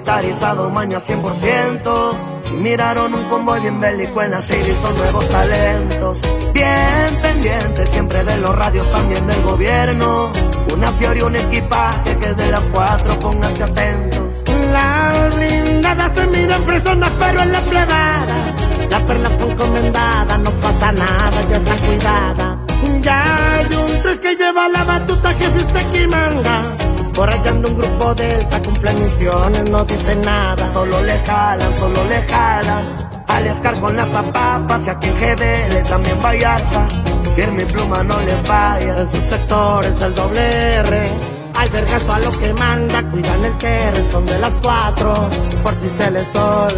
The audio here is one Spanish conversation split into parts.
militarizado, maña 100%. Si miraron un convoy bien bélico en la serie, son nuevos talentos. Bien pendientes siempre de los radios, también del gobierno. Una Fiori, un equipaje que es de las 4, pónganse atentos. La blindada se miran fresonas, pero en la privada la perla fue encomendada, no pasa nada, ya está cuidada. Ya hay un 3 que lleva la batuta, jefe usted aquí manda. Por allá anda un grupo delta, cumple misiones, no dice nada. Solo le jalan, solo le jalan. Aliascar con las zapapas y aquí en GDL también Vallarta. Firme y pluma no le falla. En sus sectores el doble R. Hay vergazo a lo que manda, cuidan el QR, son de las 4. Por si se les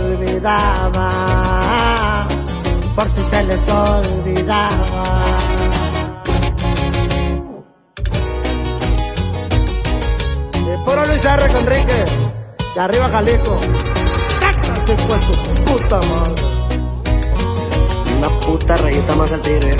olvidaba, por si se les olvidaba. Puro Luis R. Conrique, de arriba Jalisco. Así fue su puta madre. Una puta rayita más al tigre.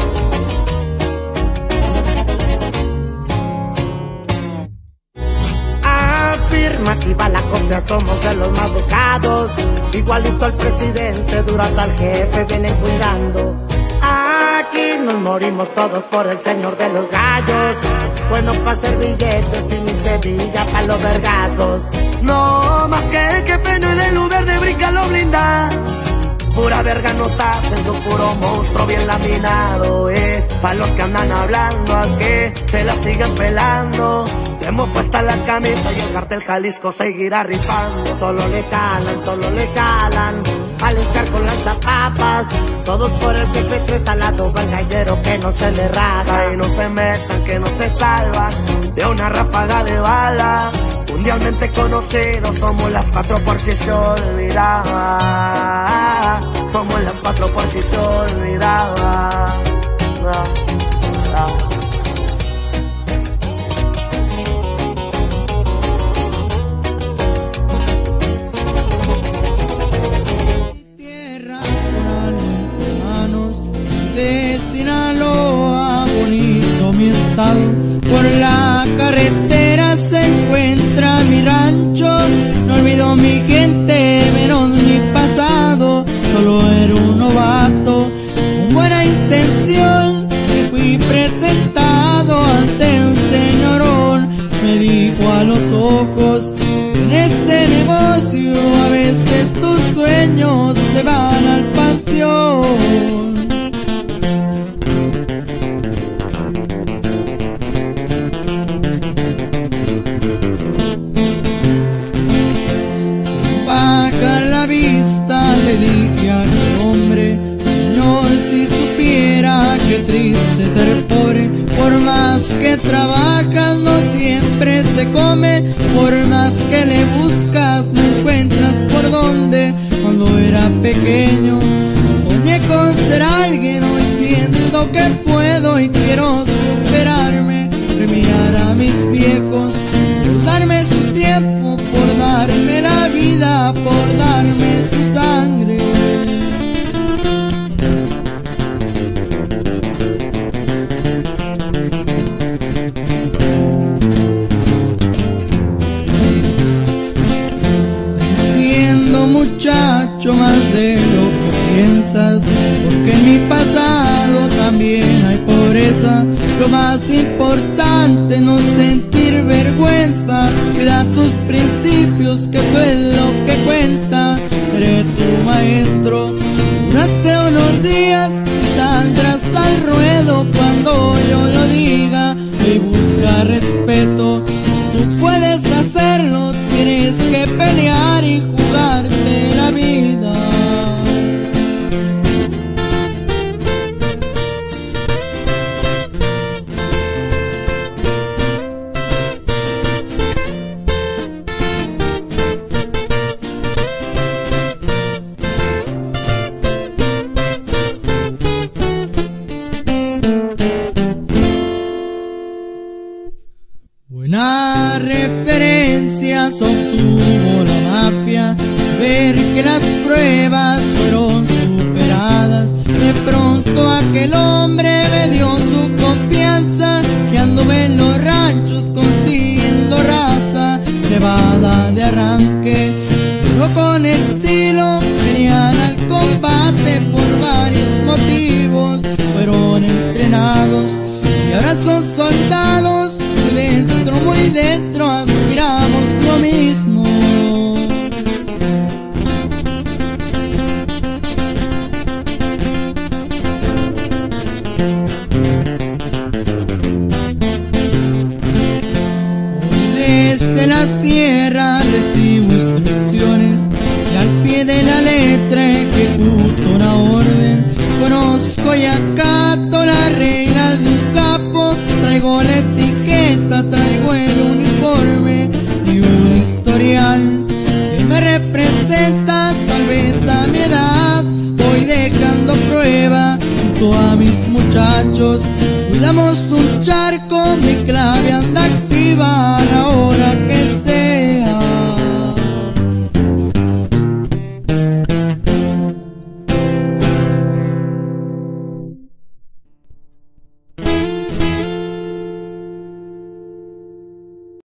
Afirma que va la copia, somos de los más dejados. Igualito al presidente, duras al jefe, vienen cuidando. Aquí nos morimos todos por el señor de los gallos. Bueno pa' hacer billetes y ni se diga pa' los vergazos. No más que el jefe no es del Uber de brinca los blindados. Pura verga nos hacen, son puro monstruo bien laminado, Pa' los que andan hablando a que te la sigan pelando. Tenemos puesta la camisa y el cartel Jalisco seguirá rifando. Solo le calan, al estar con lanzapapas. Todos por el jefe 3 al lado, va el gallero que no se le raja. Y no se metan, que no se salvan de una ráfaga de bala. Mundialmente conocidos, somos las 4 por si se olvidaba. Somos las 4 por si se olvidaba. Tierra coral en manos de Sinaloa, bonito mi estado. Por la carretera se encuentra mi rancho. No olvido mi gente, menos mi pasado. Solo era un novato con buena intención, que fui presentado ante un señorón. Me dijo a los ojos: en este negocio a veces tus sueños se van al panteón. Le dije a aquel hombre: señor, si supiera qué triste ser pobre. Por más que trabajas no siempre se come. Por más que le buscas no encuentras por dónde. Cuando era pequeño soñé con ser alguien. Hoy siento que puedo y quiero superarme. Premiar a mis viejos por darme su tiempo, por darme la vida, por darme su sangre. Te entiendo, muchacho, más de lo que piensas, porque en mi pasado también hay pobreza. Lo más importante, no sentir vergüenza. Cuida tus principios, que eso es lo que cuenta. Seré tu maestro durante unos días. Saldrás al ruedo cuando yo lo diga. Y busca respeto, tú puedes hacerlo. Tienes que pelear y jugarte la vida. Buena referencia obtuvo la mafia, ver que las pruebas fueron superadas. De pronto aquel hombre me dio su confianza, y anduve en los ranchos consiguiendo raza. Cebada de arranque, junto a mis muchachos, cuidamos un charco, mi clave anda activa.